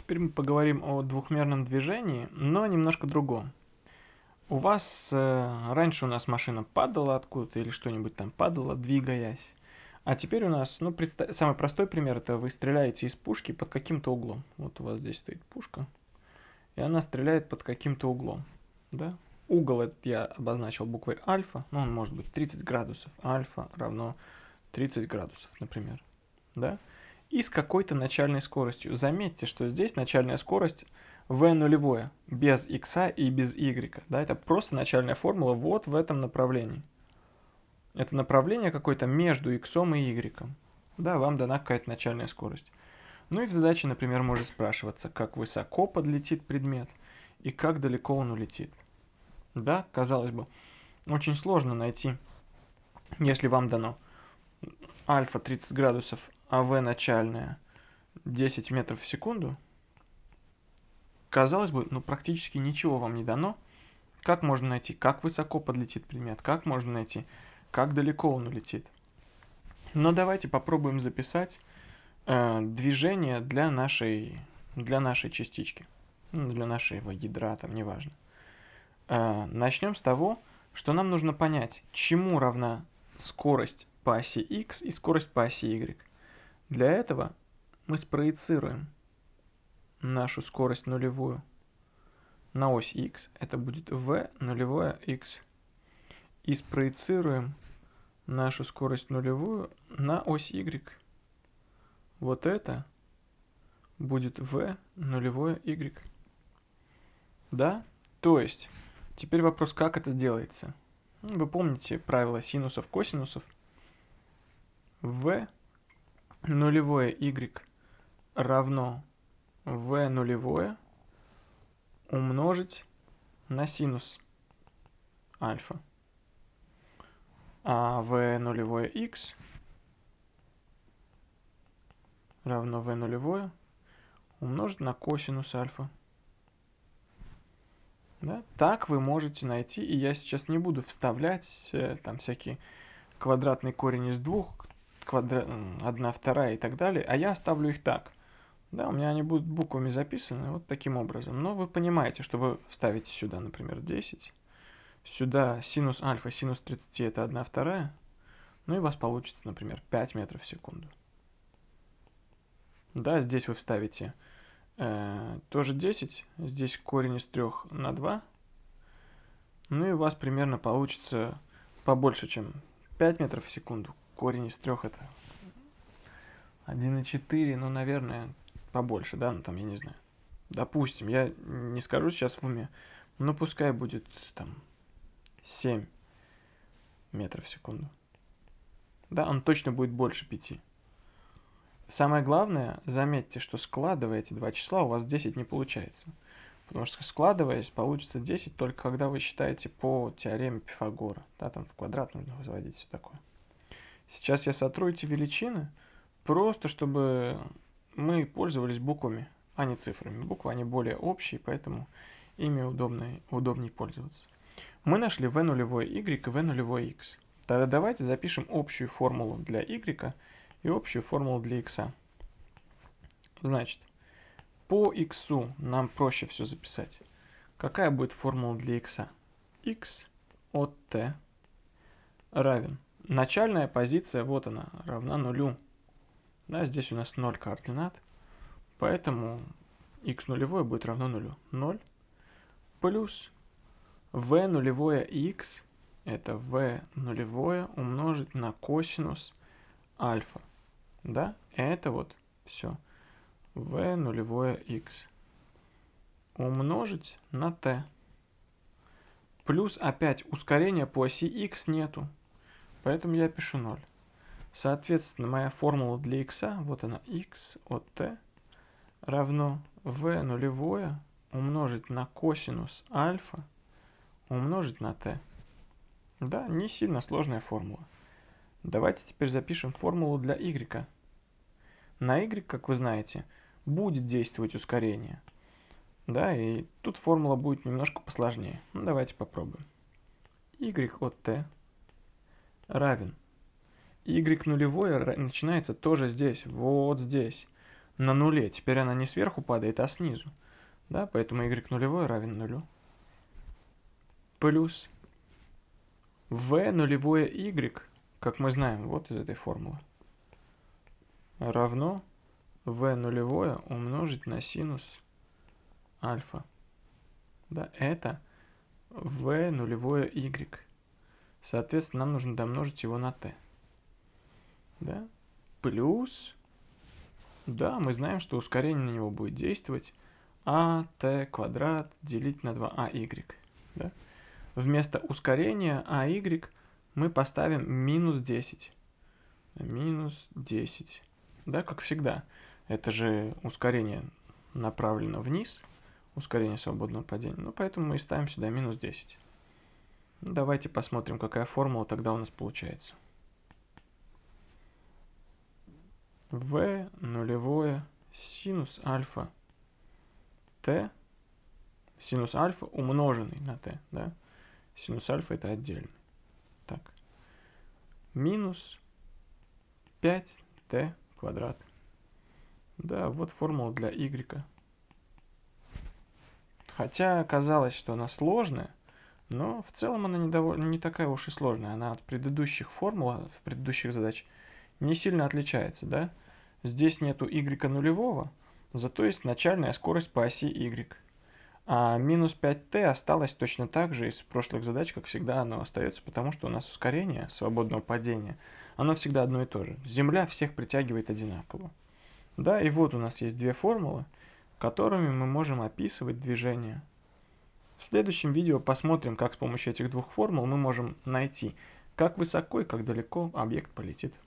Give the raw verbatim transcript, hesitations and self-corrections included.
теперь мы поговорим о двухмерном движении, но немножко другом. У вас э, раньше у нас машина падала откуда-то или что-нибудь там падало, двигаясь. А теперь у нас, ну, предста- самый простой пример, это вы стреляете из пушки под каким-то углом. Вот у вас здесь стоит пушка, и она стреляет под каким-то углом, да? Угол этот я обозначил буквой альфа, ну, он может быть тридцать градусов. Альфа равно тридцать градусов, например, да? И с какой-то начальной скоростью. Заметьте, что здесь начальная скорость v нулевое, без x и без y. Да? Это просто начальная формула вот в этом направлении. Это направление какое-то между x и y. Да, вам дана какая-то начальная скорость. Ну и в задаче, например, может спрашиваться, как высоко подлетит предмет и как далеко он улетит. Да, казалось бы, очень сложно найти, если вам дано альфа тридцать градусов, а v начальная десять метров в секунду. Казалось бы, ну практически ничего вам не дано. Как можно найти, как высоко подлетит предмет, как можно найти, как далеко он улетит. Но давайте попробуем записать э, движение для нашей, для нашей частички, ну, для нашего ядра, там неважно. Э, начнем с того, что нам нужно понять, чему равна скорость по оси x и скорость по оси y. Для этого мы спроецируем нашу скорость нулевую на ось x, это будет v нулевое x, и спроецируем нашу скорость нулевую на ось y. Вот это будет v нулевое y. Да? То есть, теперь вопрос, как это делается. Вы помните правила синусов, косинусов. v нулевое y равно v нулевое умножить на синус альфа. А v нулевое x равно v нулевое умножить на косинус альфа. Да? Так вы можете найти, и я сейчас не буду вставлять э, там всякие квадратный корень из двух, квадра... одна вторая и так далее, а я оставлю их так. Да, у меня они будут буквами записаны вот таким образом. Но вы понимаете, что вы вставите сюда, например, десять. Сюда синус альфа, синус тридцать это одна вторая. Ну и у вас получится, например, пять метров в секунду. Да, здесь вы вставите э, тоже десять. Здесь корень из трех на два. Ну и у вас примерно получится побольше, чем пять метров в секунду. Корень из трех это один и четыре, ну, наверное, побольше, да, ну там, я не знаю. Допустим, я не скажу сейчас в уме, но пускай будет там семь метров в секунду. Да, он точно будет больше пяти. Самое главное, заметьте, что складывая эти два числа, у вас десять не получается. Потому что складываясь, получится десять только когда вы считаете по теореме Пифагора. Да, там в квадрат нужно возводить, все такое. Сейчас я сотру эти величины, просто чтобы мы пользовались буквами, а не цифрами. Буквы, они более общие, поэтому ими удобнее, удобнее пользоваться. Мы нашли v нулевое y и v нулевое x. Тогда давайте запишем общую формулу для y и общую формулу для x. Значит, по x нам проще все записать. Какая будет формула для x? X от t равен. Начальная позиция, вот она, равна нулю. Да, здесь у нас ноль координат, поэтому x нулевое будет равно нулю. ноль плюс v нулевое x, это v нулевое умножить на косинус альфа. Да, это вот все. v нулевое x умножить на t. Плюс опять ускорения по оси x нету, поэтому я пишу ноль. Соответственно, моя формула для x, вот она, x от t равно v нулевое умножить на косинус альфа умножить на t. Да, не сильно сложная формула. Давайте теперь запишем формулу для y. На y, как вы знаете, будет действовать ускорение. Да, и тут формула будет немножко посложнее. Ну, давайте попробуем. Y от t равен. Y нулевое начинается тоже здесь, вот здесь. на нуле. Теперь она не сверху падает, а снизу. Да, поэтому y нулевой равен нулю. Плюс v нулевое y, как мы знаем, вот из этой формулы, равно v нулевое умножить на синус альфа. Да, это v нулевое y. Соответственно, нам нужно домножить его на t. Да? Плюс, да, мы знаем, что ускорение на него будет действовать at квадрат делить на два а y. Да? Вместо ускорения АY мы поставим минус десять. Минус десять. Да, как всегда. Это же ускорение направлено вниз. Ускорение свободного падения. Ну, поэтому мы и ставим сюда минус десять. Ну, давайте посмотрим, какая формула тогда у нас получается. V нулевое синус альфа t. Синус альфа умноженный на t. Да? Синус альфа это отдельно. Так. Минус пять t квадрат. Да, вот формула для y. Хотя казалось, что она сложная, но в целом она не, довольно, не такая уж и сложная. Она от предыдущих формул, в предыдущих задач не сильно отличается. Да? Здесь нету y нулевого, зато есть начальная скорость по оси y. А минус пять t осталось точно так же из прошлых задач, как всегда оно остается, потому что у нас ускорение свободного падения, оно всегда одно и то же. Земля всех притягивает одинаково. Да, и вот у нас есть две формулы, которыми мы можем описывать движение. В следующем видео посмотрим, как с помощью этих двух формул мы можем найти, как высоко и как далеко объект полетит.